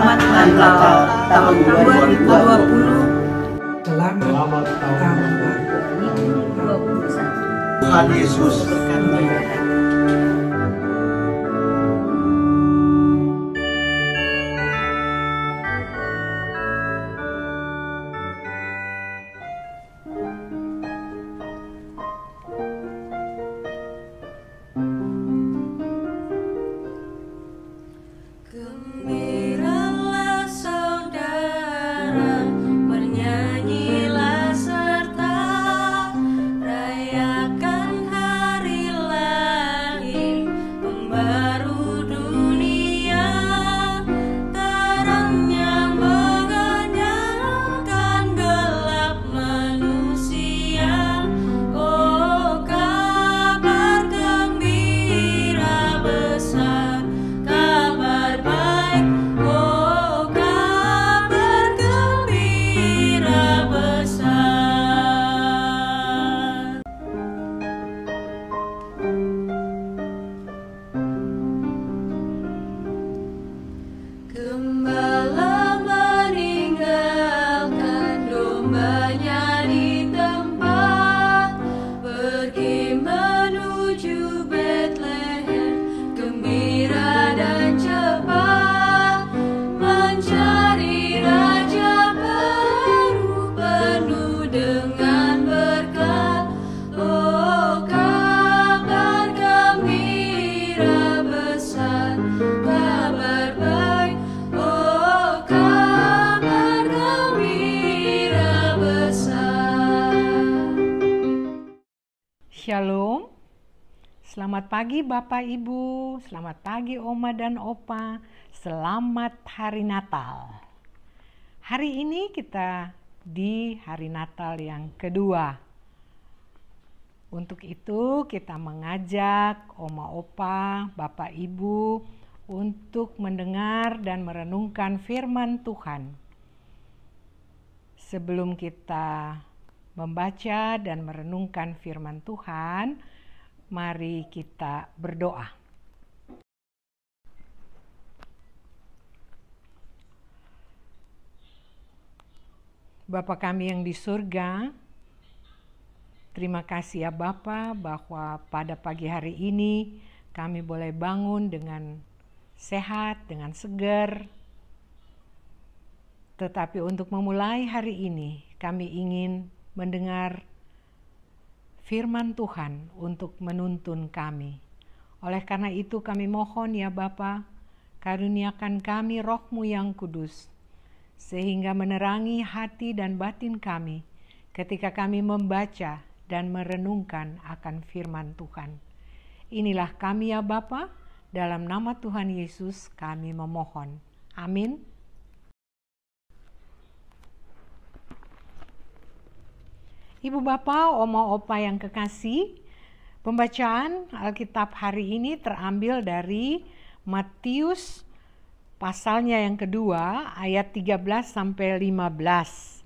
Selamat Natal tahun 2020. Selamat tahun baru 2021. Tuhan Yesus Berkati. Gembiralah saudara, bernyanyilah serta rayakan hari lahir pembaru dunia. Terangnya mengenyangkan gelap manusia. Oh, kabar gembira besar, kabar baik, oh kabar gembira besar. Gembala meninggalkan dombanya di tempat, pergi menuju Betlehem, gembira dan cepat, mencari raja baru penuh dengan berkat. Oh, kabar gembira besar, kabar baik, oh kabar gembira besar. Shalom, selamat pagi Bapak Ibu, selamat pagi Oma dan Opa, selamat Hari Natal. Hari ini kita di Hari Natal yang kedua. Untuk itu kita mengajak Oma Opa, Bapak Ibu untuk mendengar dan merenungkan firman Tuhan. Sebelum kita membaca dan merenungkan firman Tuhan, mari kita berdoa. Bapa kami yang di surga, terima kasih ya Bapa bahwa pada pagi hari ini kami boleh bangun dengan sehat, dengan segar. Tetapi untuk memulai hari ini kami ingin mendengar firman Tuhan untuk menuntun kami. Oleh karena itu kami mohon ya Bapa, karuniakan kami Roh-Mu yang kudus, sehingga menerangi hati dan batin kami ketika kami membaca dan merenungkan akan firman Tuhan. Inilah kami ya Bapa, dalam nama Tuhan Yesus kami memohon. Amin. Ibu Bapak, Oma Opa yang kekasih, pembacaan Alkitab hari ini terambil dari Matius pasalnya yang kedua ayat 13 sampai 15.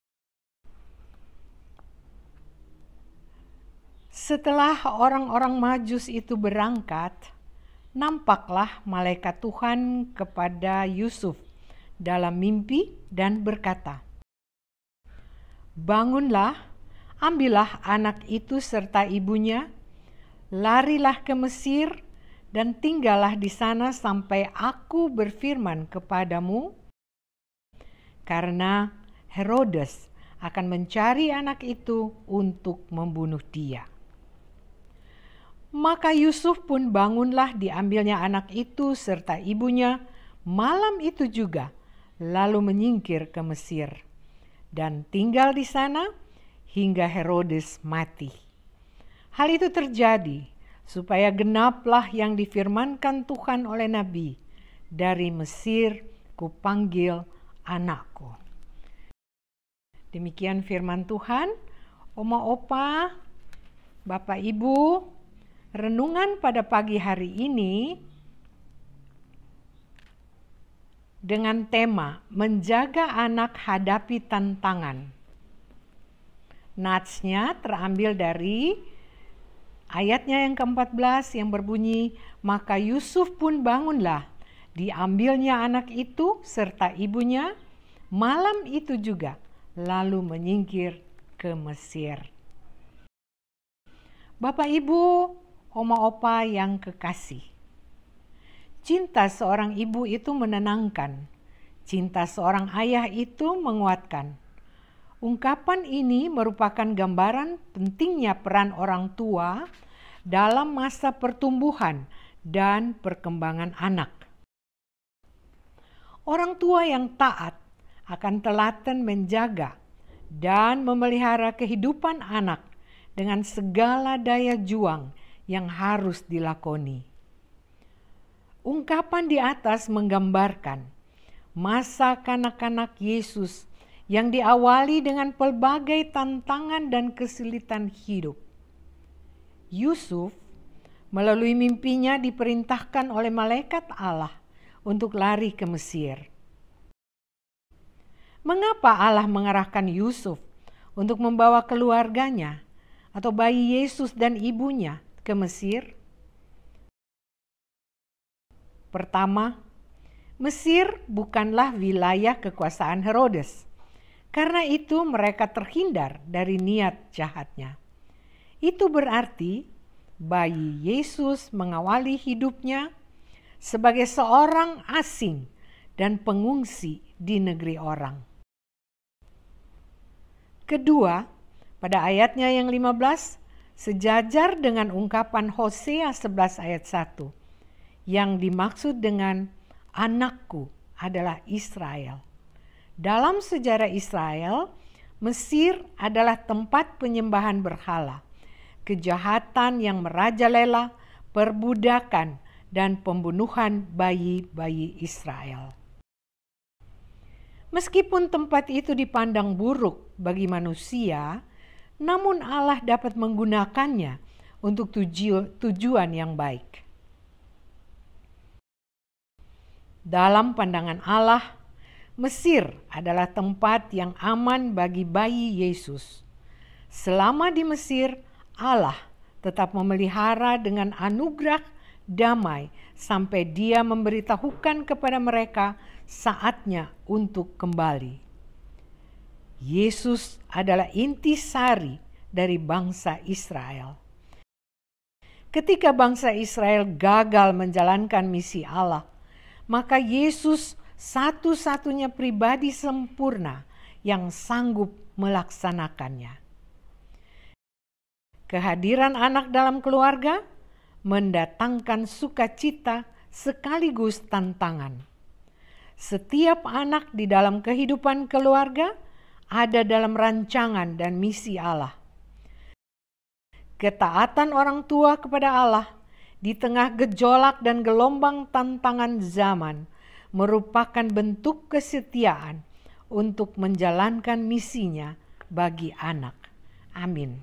Setelah orang-orang Majus itu berangkat, nampaklah malaikat Tuhan kepada Yusuf dalam mimpi dan berkata, "Bangunlah, ambillah anak itu serta ibunya, larilah ke Mesir dan tinggallah di sana sampai aku berfirman kepadamu, karena Herodes akan mencari anak itu untuk membunuh dia." Maka Yusuf pun bangunlah, diambilnya anak itu serta ibunya malam itu juga, lalu menyingkir ke Mesir dan tinggal di sana hingga Herodes mati. Hal itu terjadi supaya genaplah yang difirmankan Tuhan oleh Nabi, "Dari Mesir kupanggil anakku." Demikian firman Tuhan. Oma Opa, Bapak Ibu, renungan pada pagi hari ini dengan tema menjaga anak hadapi tantangan. Natsnya terambil dari ayatnya yang ke-14 yang berbunyi, "Maka Yusuf pun bangunlah, Diambilnya anak itu serta ibunya malam itu juga, lalu menyingkir ke Mesir. Bapak, Ibu, oma opa yang kekasih, cinta seorang ibu itu menenangkan, cinta seorang ayah itu menguatkan. Ungkapan ini merupakan gambaran pentingnya peran orang tua dalam masa pertumbuhan dan perkembangan anak. Orang tua yang taat akan telaten menjaga dan memelihara kehidupan anak dengan segala daya juang yang harus dilakoni. Ungkapan di atas menggambarkan masa kanak-kanak Yesus yang diawali dengan pelbagai tantangan dan kesulitan hidup. Yusuf melalui mimpinya diperintahkan oleh malaikat Allah untuk lari ke Mesir. Mengapa Allah mengarahkan Yusuf untuk membawa keluarganya atau bayi Yesus dan ibunya ke Mesir? Pertama, Mesir bukanlah wilayah kekuasaan Herodes. Karena itu mereka terhindar dari niat jahatnya. Itu berarti bayi Yesus mengawali hidupnya sebagai seorang asing dan pengungsi di negeri orang. Kedua, pada ayatnya yang 15, sejajar dengan ungkapan Hosea 11 ayat 1, yang dimaksud dengan anakku adalah Israel. Dalam sejarah Israel, Mesir adalah tempat penyembahan berhala, kejahatan yang merajalela, perbudakan, dan pembunuhan bayi-bayi Israel. Meskipun tempat itu dipandang buruk bagi manusia, namun Allah dapat menggunakannya untuk tujuan yang baik. Dalam pandangan Allah, Mesir adalah tempat yang aman bagi bayi Yesus. Selama di Mesir, Allah tetap memelihara dengan anugerah damai sampai Dia memberitahukan kepada mereka saatnya untuk kembali. Yesus adalah intisari dari bangsa Israel. Ketika bangsa Israel gagal menjalankan misi Allah, maka Yesus satu-satunya pribadi sempurna yang sanggup melaksanakannya. Kehadiran anak dalam keluarga mendatangkan sukacita sekaligus tantangan. Setiap anak di dalam kehidupan keluarga ada dalam rancangan dan misi Allah. Ketaatan orang tua kepada Allah di tengah gejolak dan gelombang tantangan zaman merupakan bentuk kesetiaan untuk menjalankan misinya bagi anak. Amin.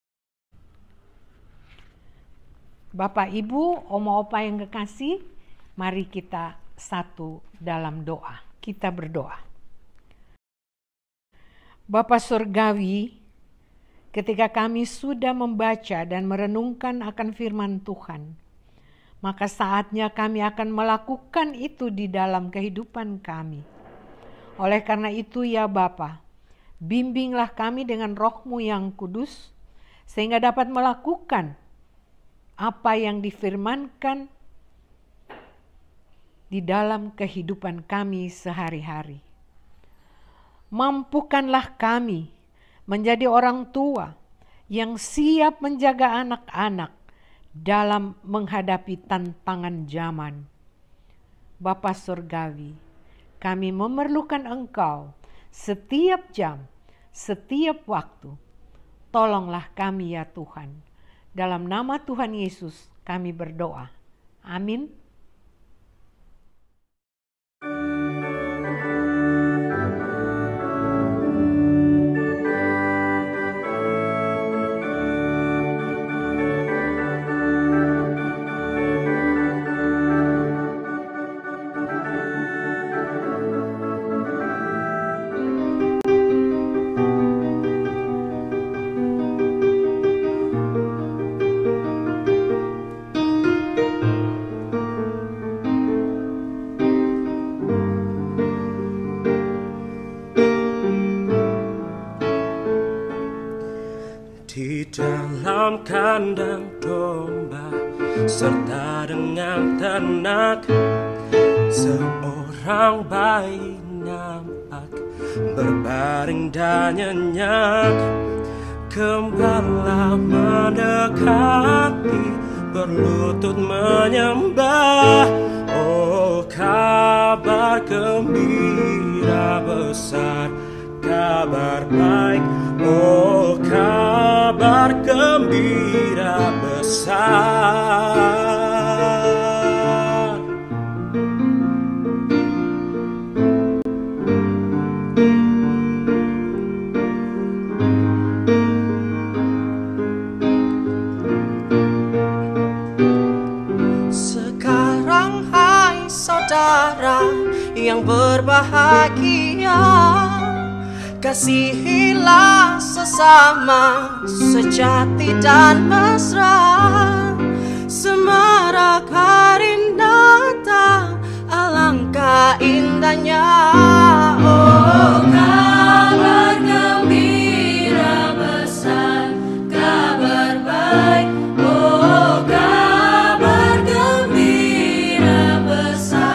Bapak, Ibu, Oma Opa yang kekasih, mari kita satu dalam doa. Kita berdoa. Bapa Surgawi, ketika kami sudah membaca dan merenungkan akan firman Tuhan, maka saatnya kami akan melakukan itu di dalam kehidupan kami. Oleh karena itu ya Bapa, bimbinglah kami dengan Roh-Mu yang kudus, sehingga dapat melakukan apa yang difirmankan di dalam kehidupan kami sehari-hari. Mampukanlah kami menjadi orang tua yang siap menjaga anak-anak dalam menghadapi tantangan zaman. Bapa Surgawi, kami memerlukan Engkau setiap jam, setiap waktu. Tolonglah kami ya Tuhan. Dalam nama Tuhan Yesus kami berdoa. Amin. kandang domba, serta dengan ternak seorang bayi nampak berbaring dan nyenyak. Gembala mendekati, berlutut menyembah. Oh, kabar gembira besar, kabar baik. Oh, kabar gembira besar. Sekarang hai saudara yang berbahagia, kasihilah sesama sejati dan mesra. Semarak hari datang, alangkah indahnya. Oh, kabar gembira besar, kabar baik. Oh, kabar gembira besar.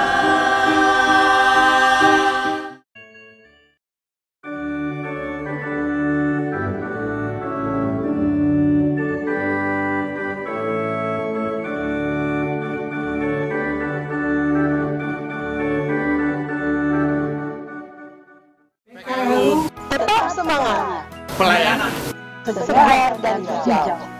Tetap semangat, Pelayanan segar dan hijau.